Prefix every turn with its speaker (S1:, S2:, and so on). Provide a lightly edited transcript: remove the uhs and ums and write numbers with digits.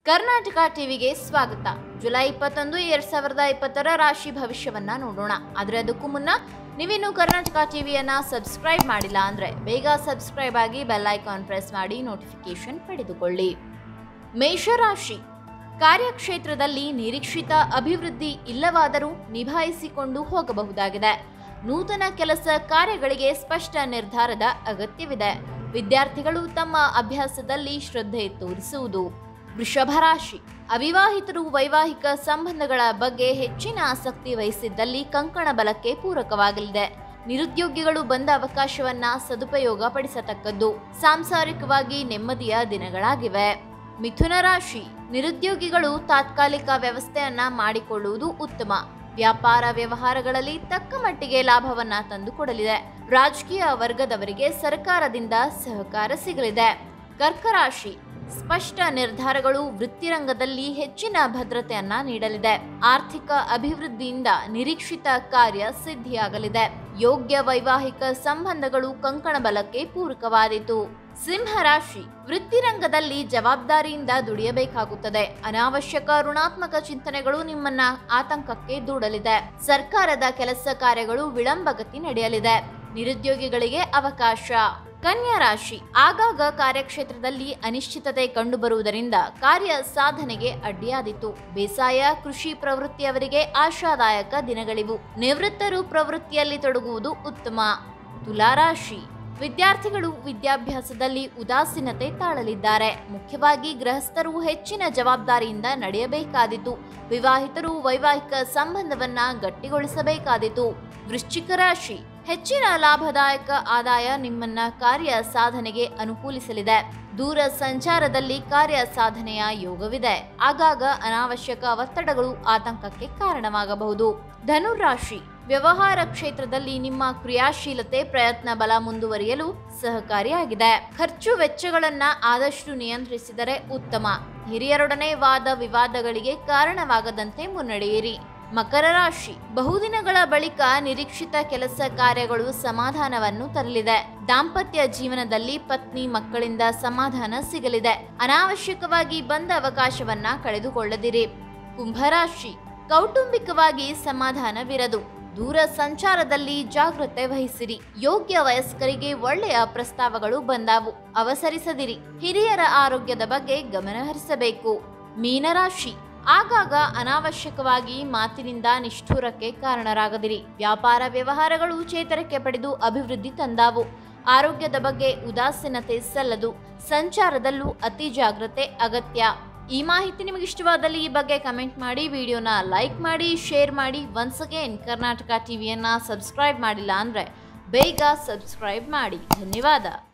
S1: ಕರ್ನಾಟಕ ಟಿವಿಗೆ ಸ್ವಾಗತ. ಜುಲೈ 21, 2020 ರಾಶಿ ಭವಿಷ್ಯವನ್ನ ನೋಡೋಣ. ಆದರೆ ಅದಕ್ಕೂ ಮುನ್ನ ನೀವಿನ್ನು ಕರ್ನಾಟಕ ಟಿವಿಯನ್ನ ಸಬ್ಸ್ಕ್ರೈಬ್ ಮಾಡಿಲ್ಲ ಅಂದ್ರೆ ಬೇಗ ಸಬ್ಸ್ಕ್ರೈಬ್ ಆಗಿ ಬೆಲ್ ಐಕಾನ್ ಪ್ರೆಸ್ ಮಾಡಿ ನೋಟಿಫಿಕೇಶನ್ ಪಡೆದುಕೊಳ್ಳಿ. ಮೇಷರಾಶಿ, ಕಾರ್ಯಕ್ಷೇತ್ರದಲ್ಲಿ ನಿರೀಕ್ಷಿತ ಅಭಿವೃದ್ಧಿ ಇಲ್ಲವಾದರೂ ನಿಭಾಯಿಸಿಕೊಂಡು ಹೋಗಬಹುದಾಗಿದೆ. ನೂತನ ಕೆಲಸ ಕಾರ್ಯಗಳಿಗೆ ಸ್ಪಷ್ಟ ನಿರ್ಧಾರದ ಅಗತ್ಯವಿದೆ. ವಿದ್ಯಾರ್ಥಿಗಳು ತಮ್ಮ ಅಭ್ಯಾಸದಲ್ಲಿ ಶ್ರದ್ಧೆ ತೋರಿಸುವುದು. ವೃಷಭ ರಾಶಿ, ಅವಿವಾಹಿತರು ವೈವಾಹಿಕ ಸಂಬಂಧಗಳ ಬಗ್ಗೆ ಹೆಚ್ಚಿನ ಆಸಕ್ತಿ ವಹಿಸಿದ್ದಲ್ಲಿ ಕಂಕಣ ಬಲಕ್ಕೆ ಪೂರಕವಾಗಲಿದೆ. ನಿರುದ್ಯೋಗಿಗಳು ಬಂದ ಅವಕಾಶವನ್ನ ಸದುಪಯೋಗ ಪಡಿಸತಕ್ಕದ್ದು. ಸಾಂಸಾರಿಕವಾಗಿ ನೆಮ್ಮದಿಯ ದಿನಗಳಾಗಿವೆ. ಮಿಥುನ ರಾಶಿ, ನಿರುದ್ಯೋಗಿಗಳು ತಾತ್ಕಾಲಿಕ ವ್ಯವಸ್ಥೆಯನ್ನ ಮಾಡಿಕೊಳ್ಳುವುದು ಉತ್ತಮ. ವ್ಯಾಪಾರ ವ್ಯವಹಾರಗಳಲ್ಲಿ ತಕ್ಕ ಮಟ್ಟಿಗೆ ಲಾಭವನ್ನ ತಂದುಕೊಡಲಿದೆ. ರಾಜಕೀಯ ವರ್ಗದವರಿಗೆ ಸರ್ಕಾರದಿಂದ ಸಹಕಾರ ಸಿಗಲಿದೆ. ಕರ್ಕ ರಾಶಿ, ಸ್ಪಷ್ಟ ನಿರ್ಧಾರಗಳು ವೃತ್ತಿರಂಗದಲ್ಲಿ ಹೆಚ್ಚಿನ ಭದ್ರತೆಯನ್ನ ನೀಡಲಿದೆ. ಆರ್ಥಿಕ ಅಭಿವೃದ್ಧಿಯಿಂದ ನಿರೀಕ್ಷಿತ ಕಾರ್ಯ ಸಿದ್ಧಿಯಾಗಲಿದೆ. ಯೋಗ್ಯ ವೈವಾಹಿಕ ಸಂಬಂಧಗಳು ಕಂಕಣ ಬಲಕ್ಕೆ ಪೂರಕವಾದೀತು. ಸಿಂಹರಾಶಿ, ವೃತ್ತಿರಂಗದಲ್ಲಿ ಜವಾಬ್ದಾರಿಯಿಂದ ದುಡಿಯಬೇಕಾಗುತ್ತದೆ. ಅನಾವಶ್ಯಕ ಋಣಾತ್ಮಕ ಚಿಂತನೆಗಳು ನಿಮ್ಮನ್ನ ಆತಂಕಕ್ಕೆ ದೂಡಲಿದೆ. ಸರ್ಕಾರದ ಕೆಲಸ ಕಾರ್ಯಗಳು ವಿಳಂಬಗತಿ ನಡೆಯಲಿದೆ. ನಿರುದ್ಯೋಗಿಗಳಿಗೆ ಅವಕಾಶ. ಕನ್ಯಾ ರಾಶಿ, ಆಗಾಗ ಕಾರ್ಯಕ್ಷೇತ್ರದಲ್ಲಿ ಅನಿಶ್ಚಿತತೆ ಕಂಡುಬರುವುದರಿಂದ ಕಾರ್ಯ ಸಾಧನೆಗೆ ಅಡ್ಡಿಯಾದೀತು. ಬೇಸಾಯ ಕೃಷಿ ಪ್ರವೃತ್ತಿಯವರಿಗೆ ಆಶಾದಾಯಕ ದಿನಗಳಿವು. ನಿವೃತ್ತರು ಪ್ರವೃತ್ತಿಯಲ್ಲಿ ತೊಡಗುವುದು ಉತ್ತಮ. ತುಲಾರಾಶಿ, ವಿದ್ಯಾರ್ಥಿಗಳು ವಿದ್ಯಾಭ್ಯಾಸದಲ್ಲಿ ಉದಾಸೀನತೆ ತಾಳಲಿದ್ದಾರೆ. ಮುಖ್ಯವಾಗಿ ಗೃಹಸ್ಥರು ಹೆಚ್ಚಿನ ಜವಾಬ್ದಾರಿಯಿಂದ ನಡೆಯಬೇಕಾದೀತು. ವಿವಾಹಿತರು ವೈವಾಹಿಕ ಸಂಬಂಧವನ್ನ ಗಟ್ಟಿಗೊಳಿಸಬೇಕಾದೀತು. ವೃಶ್ಚಿಕ ರಾಶಿ, ಹೆಚ್ಚಿನ ಲಾಭದಾಯಕ ಆದಾಯ ನಿಮ್ಮನ್ನ ಕಾರ್ಯ ಸಾಧನೆಗೆ ಅನುಕೂಲಿಸಲಿದೆ. ದೂರ ಸಂಚಾರದಲ್ಲಿ ಕಾರ್ಯ ಸಾಧನೆಯ ಯೋಗವಿದೆ. ಆಗಾಗ ಅನಾವಶ್ಯಕ ಒತ್ತಡಗಳು ಆತಂಕಕ್ಕೆ ಕಾರಣವಾಗಬಹುದು. ಧನುರಾಶಿ, ವ್ಯವಹಾರ ಕ್ಷೇತ್ರದಲ್ಲಿ ನಿಮ್ಮ ಕ್ರಿಯಾಶೀಲತೆ ಪ್ರಯತ್ನ ಬಲ ಮುಂದುವರಿಯಲು ಸಹಕಾರಿಯಾಗಿದೆ. ಖರ್ಚು ವೆಚ್ಚಗಳನ್ನ ಆದಷ್ಟು ನಿಯಂತ್ರಿಸಿದರೆ ಉತ್ತಮ. ಹಿರಿಯರೊಡನೆ ವಾದ ವಿವಾದಗಳಿಗೆ ಕಾರಣವಾಗದಂತೆ ಮುನ್ನಡೆಯಿರಿ. ಮಕರ ರಾಶಿ, ಬಹುದಿನಗಳ ಬಳಿಕ ನಿರೀಕ್ಷಿತ ಕೆಲಸ ಕಾರ್ಯಗಳು ಸಮಾಧಾನವನ್ನು ತರಲಿದೆ. ದಾಂಪತ್ಯ ಜೀವನದಲ್ಲಿ ಪತ್ನಿ ಮಕ್ಕಳಿಂದ ಸಮಾಧಾನ ಸಿಗಲಿದೆ. ಅನಾವಶ್ಯಕವಾಗಿ ಬಂದ ಅವಕಾಶವನ್ನ ಕಳೆದುಕೊಳ್ಳದಿರಿ. ಕುಂಭರಾಶಿ, ಕೌಟುಂಬಿಕವಾಗಿ ಸಮಾಧಾನವಿರದು. ದೂರ ಸಂಚಾರದಲ್ಲಿ ಜಾಗೃತೆ ವಹಿಸಿರಿ. ಯೋಗ್ಯ ವಯಸ್ಕರಿಗೆ ಒಳ್ಳೆಯ ಪ್ರಸ್ತಾವಗಳು ಬಂದಾವು, ಅವಸರಿಸದಿರಿ. ಹಿರಿಯರ ಆರೋಗ್ಯದ ಬಗ್ಗೆ ಗಮನ ಹರಿಸಬೇಕು. ಮೀನರಾಶಿ, ಆಗಾಗ ಅನಾವಶ್ಯಕವಾಗಿ ಮಾತಿನಿಂದ ನಿಷ್ಠೂರಕ್ಕೆ ಕಾರಣರಾಗದಿರಿ. ವ್ಯಾಪಾರ ವ್ಯವಹಾರಗಳು ಚೇತರಿಕೆ ಪಡೆದು ಅಭಿವೃದ್ಧಿ ತಂದಾವು. ಆರೋಗ್ಯದ ಬಗ್ಗೆ ಉದಾಸೀನತೆ ಸಲ್ಲದು. ಸಂಚಾರದಲ್ಲೂ ಅತಿ ಜಾಗ್ರತೆ ಅಗತ್ಯ. ಈ ಮಾಹಿತಿ ನಿಮಗೆ ಇಷ್ಟವಾದಲ್ಲಿ ಈ ಬಗ್ಗೆ ಕಮೆಂಟ್ ಮಾಡಿ, ವಿಡಿಯೋನ ಲೈಕ್ ಮಾಡಿ, ಶೇರ್ ಮಾಡಿ. ಒನ್ಸ್ ಅಗೇನ್ ಕರ್ನಾಟಕ ಟಿವಿಯನ್ನ ಸಬ್ಸ್ಕ್ರೈಬ್ ಮಾಡಿಲ್ಲ ಅಂದ್ರೆ ಬೇಗ ಸಬ್ಸ್ಕ್ರೈಬ್ ಮಾಡಿ. ಧನ್ಯವಾದ.